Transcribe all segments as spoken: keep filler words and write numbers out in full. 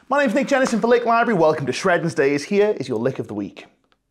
My name's Nick Jennison for Licklibrary. Welcome to Shrednesdays. Here is your lick of the week.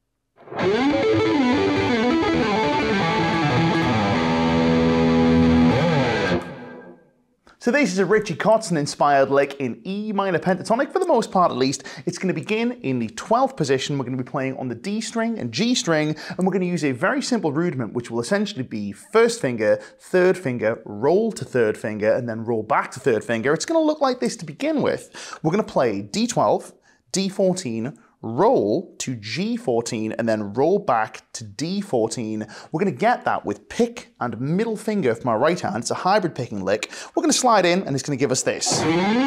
So this is a Richie Kotzen inspired lick in E minor pentatonic, for the most part at least. It's going to begin in the twelfth position. We're going to be playing on the D string and G string, and we're going to use a very simple rudiment, which will essentially be first finger, third finger, roll to third finger, and then roll back to third finger. It's going to look like this to begin with. We're going to play D twelve, D fourteen, roll to G fourteen, and then roll back to D fourteen. We're going to get that with pick and middle finger from our right hand. It's a hybrid picking lick. We're going to slide in, and it's going to give us this.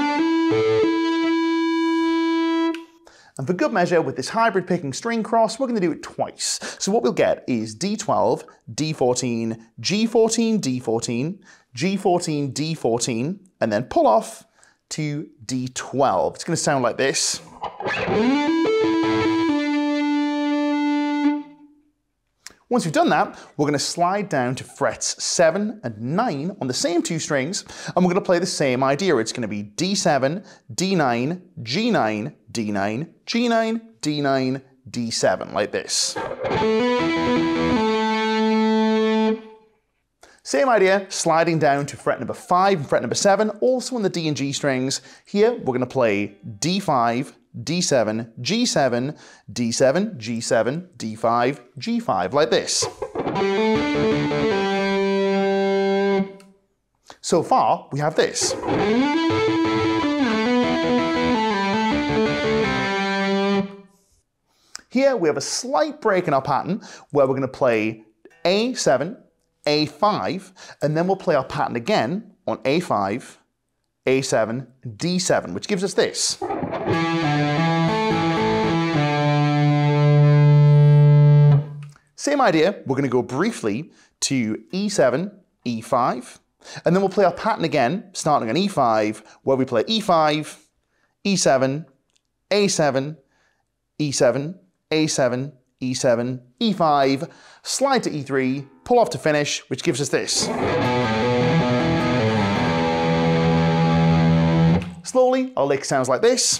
And for good measure, with this hybrid picking string cross, we're going to do it twice. So what we'll get is D twelve, D fourteen, G fourteen, D fourteen, G fourteen, D fourteen, and then pull off to D twelve. It's going to sound like this. Once we've done that, we're going to slide down to frets seven and nine on the same two strings, and we're going to play the same idea. It's going to be D seven, D nine, G nine, D nine, G nine, D nine, D seven, like this. Same idea, sliding down to fret number five and fret number seven, also on the D and G strings. Here, we're going to play D five, D seven, G seven, D seven, G seven, D five, G five, like this. So far, we have this. Here, we have a slight break in our pattern where we're going to play A seven, A five, and then we'll play our pattern again on A five, A seven, D seven, which gives us this. Same idea, we're going to go briefly to E seven, E five, and then we'll play our pattern again, starting on E five, where we play E five, E seven, A seven, E seven, A seven, E seven, E five, slide to E three, pull off to finish, which gives us this. Slowly, our lick sounds like this.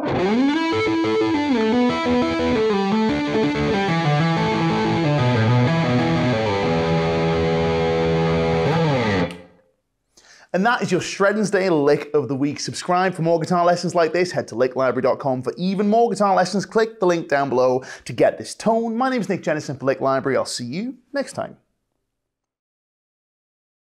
And that is your Shrednesday lick of the week. Subscribe for more guitar lessons like this. Head to licklibrary dot com for even more guitar lessons. Click the link down below to get this tone. My name is Nick Jennison for Licklibrary. I'll see you next time.